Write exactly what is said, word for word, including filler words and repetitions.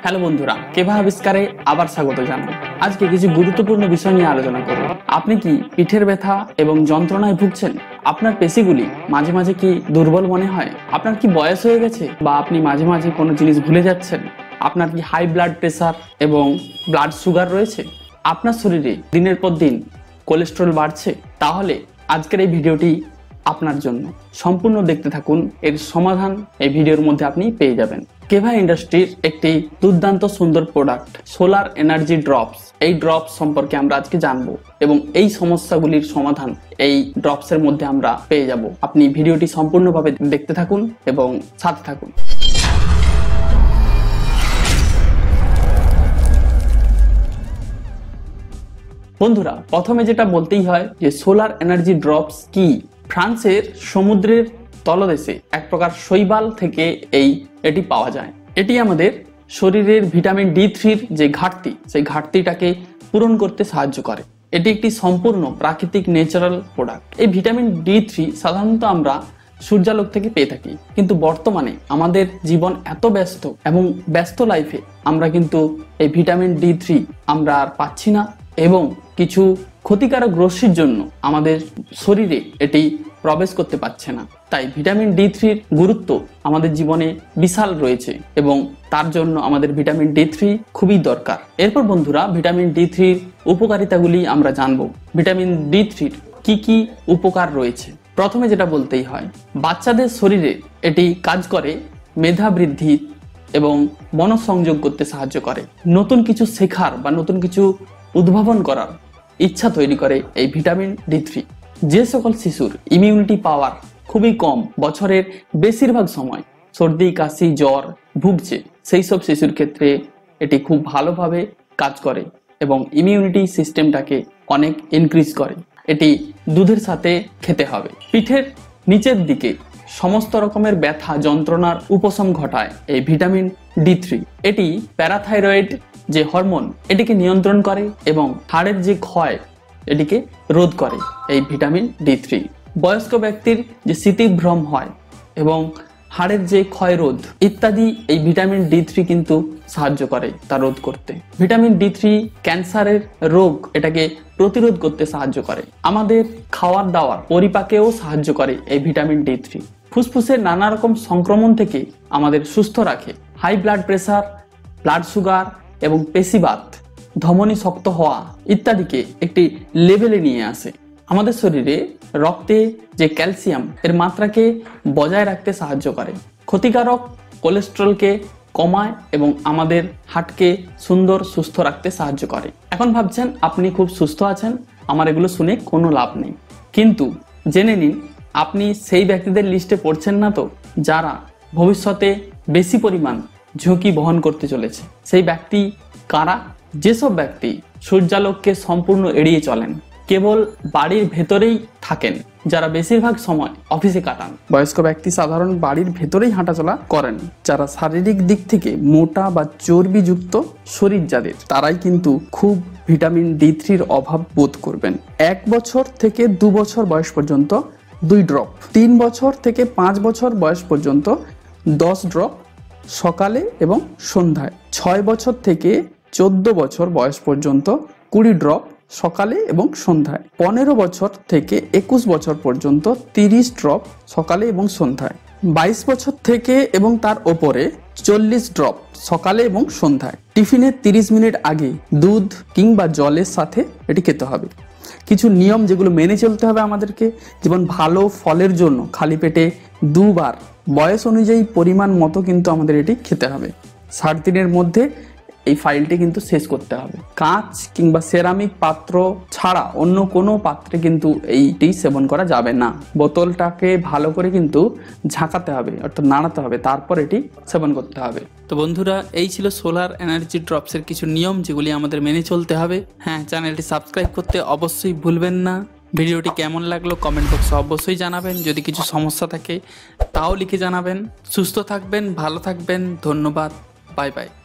Hello বন্ধুরা, কেভা আবিষ্কারে আবার স্বাগত জানাই। আজকে কিছু গুরুত্বপূর্ণ বিষয় নিয়ে আলোচনা করব। আপনি কি পিঠের ব্যথা এবং যন্ত্রণায় ভুগছেন? আপনার পেশিগুলি মাঝে মাঝে কি দুর্বল মনে হয়? আপনার কি বয়স হয়ে গেছে বা আপনি মাঝে মাঝে কোনো জিনিস ভুলে যাচ্ছেন? আপনার কি হাই ব্লাড প্রেসার এবং ব্লাড সুগার রয়েছে? আপনার শরীরে দিনের পর দিন কোলেস্টেরল বাড়ছে? তাহলে আজকের এই ভিডিওটি আপনার জন্য। সম্পূর্ণ দেখতে থাকুন, এর সমাধান এই ভিডিওর মধ্যে আপনি পেয়ে যাবেন। কেভা ইন্ডাস্ট্রির একটি দুর্দান্ত সুন্দর প্রোডাক্ট সোলার এনার্জি ড্রপস। এই ড্রপস সম্পর্কে আমরা আজকে জানবো এবং এই সমস্যাগুলির সমাধান এই ড্রপসের মধ্যে আমরা পেয়ে যাব। আপনি ভিডিওটি সম্পূর্ণভাবে দেখতে থাকুন এবং সাথে থাকুন। বন্ধুরা, প্রথমে যেটা বলতেই হয় যে সোলার এনার্জি ড্রপস কি। ফ্রান্সের সমুদ্রের তলদেশে এক প্রকার শৈবাল থেকে এই এটি পাওয়া যায়। এটি আমাদের শরীরের ভিটামিন ডি থ্রির যে ঘাটতি, সেই ঘাটতিটাকে পূরণ করতে সাহায্য করে। এটি একটি সম্পূর্ণ প্রাকৃতিক ন্যাচারাল প্রোডাক্ট। এই ভিটামিন ডি থ্রি সাধারণত আমরা সূর্যালোক থেকে পেয়ে থাকি, কিন্তু বর্তমানে আমাদের জীবন এত ব্যস্ত এবং ব্যস্ত লাইফে আমরা কিন্তু এই ভিটামিন ডি থ্রি আমরা আর পাচ্ছি না এবং কিছু ক্ষতিকারক রশ্মির জন্য আমাদের শরীরে এটি প্রবেশ করতে পারছে না। তাই ভিটামিন ডি থ্রির গুরুত্ব আমাদের জীবনে বিশাল রয়েছে এবং তার জন্য আমাদের ভিটামিন ডি থ্রি খুবই দরকার। এরপর বন্ধুরা, ভিটামিন ডি থ্রির উপকারিতাগুলি আমরা জানবো। ভিটামিন ডি থ্রির কি কি উপকার রয়েছে। প্রথমে যেটা বলতেই হয়, বাচ্চাদের শরীরে এটি কাজ করে মেধা বৃদ্ধি এবং মনোসংযোগ করতে সাহায্য করে। নতুন কিছু শেখার বা নতুন কিছু উদ্ভাবন করার ইচ্ছা তৈরি করে এই ভিটামিন ডি থ্রি। যে সকল শিশুর ইমিউনিটি পাওয়ার খুবই কম, বছরের বেশিরভাগ সময় সর্দি কাশি জ্বর ভুগছে, সেই সব শিশুর ক্ষেত্রে এটি খুব ভালোভাবে কাজ করে এবং ইমিউনিটি সিস্টেমটাকে অনেক ইনক্রিজ করে। এটি দুধের সাথে খেতে হবে। পিঠের নিচের দিকে সমস্ত রকমের ব্যথা যন্ত্রণার উপশম ঘটায় এই ভিটামিন ডি থ্রি। এটি প্যারাথাইরয়েড যে হরমোন, এটিকে নিয়ন্ত্রণ করে এবং হাড়ের যে ক্ষয় এটিকে রোধ করে এই ভিটামিন ডি থ্রি। বয়স্ক ব্যক্তির যে স্মৃতিভ্রম হয় এবং হাড়ের যে ক্ষয় রোধ ইত্যাদি এই ভিটামিন ডি থ্রি কিন্তু সাহায্য করে তা রোধ করতে। ভিটামিন ডি থ্রি ক্যান্সারের রোগ এটাকে প্রতিরোধ করতে সাহায্য করে। আমাদের খাওয়ার দাওয়ার পরিপাকেও সাহায্য করে এই ভিটামিন ডি থ্রি। ফুসফুসের নানা রকম সংক্রমণ থেকে আমাদের সুস্থ রাখে। High blood pressure, blood sugar এবং পেশিবাত, ধমনী শক্ত হওয়া ইত্যাদিকে একটি লেভেলে নিয়ে আসে। আমাদের শরীরে রক্তে যে ক্যালসিয়াম এর মাত্রাকে বজায় রাখতে সাহায্য করে। ক্ষতিকারক কোলেস্টেরলকে কমায় এবং আমাদের হার্টকে সুন্দর সুস্থ রাখতে সাহায্য করে। এখন ভাবছেন আপনি খুব সুস্থ আছেন, আমার এগুলো শুনে কোনো লাভ নেই। কিন্তু জেনে নিন, আপনি সেই ব্যক্তিদের লিস্টে পড়ছেন না তো যারা ভবিষ্যতে বেশি পরিমাণ ঝুঁকি বহন করতে চলেছে। সেই ব্যক্তি কারা? যেসব ব্যক্তি সূর্যালোককে সম্পূর্ণ এড়িয়ে চলেন, কেবল বাড়ির ভেতরেই থাকেন, যারা বেশিরভাগ সময় অফিসে কাটান। বয়স্ক ব্যক্তি সাধারণ বাড়ির ভেতরেই হাঁটাচলা করেন, যারা শারীরিক দিক থেকে মোটা বা চর্বিযুক্ত শরীর যাদের, তারাই কিন্তু খুব ভিটামিন ডি থ্রির অভাব বোধ করবেন। এক বছর থেকে দু বছর বয়স পর্যন্ত দুই ড্রপ, তিন বছর থেকে পাঁচ বছর বয়স পর্যন্ত দশ ড্রপ সকালে এবং সন্ধ্যায়, ছয় বছর থেকে চোদ্দ বছর বয়স পর্যন্ত কুড়ি ড্রপ সকালে এবং সন্ধ্যায়, পনেরো বছর থেকে একুশ বছর পর্যন্ত তিরিশ ড্রপ সকালে এবং সন্ধ্যায়, বাইশ বছর থেকে এবং তার ওপরে চল্লিশ ড্রপ সকালে এবং সন্ধ্যায়। টিফিনের তিরিশ মিনিট আগে দুধ কিংবা জলের সাথে এটি খেতে হবে। কিছু নিয়ম যেগুলো মেনে চলতে হবে আমাদেরকে, যেমন ভালো ফলের জন্য খালি পেটে দুবার বয়স অনুযায়ী পরিমাণ মতো কিন্তু আমাদের এটি খেতে হবে। ষাট দিনের মধ্যে এই ফাইলটি কিন্তু শেষ করতে হবে। কাঁচ কিংবা সেরামিক পাত্র ছাড়া অন্য কোনো পাত্রে কিন্তু এইটি সেবন করা যাবে না। বোতলটাকে ভালো করে কিন্তু ঝাঁকাতে হবে, অর্থাৎ নাড়াতে হবে, তারপর এটি সেবন করতে হবে। তো বন্ধুরা, এই ছিল সোলার এনার্জি ড্রপসের কিছু নিয়ম যেগুলি আমাদের মেনে চলতে হবে। হ্যাঁ, চ্যানেলটি সাবস্ক্রাইব করতে অবশ্যই ভুলবেন না। ভিডিওটি কেমন লাগলো কমেন্ট বক্সে অবশ্যই জানাবেন। যদি কিছু সমস্যা থাকে তাও লিখে জানাবেন। সুস্থ থাকবেন, ভালো থাকবেন। ধন্যবাদ, বাই বাই।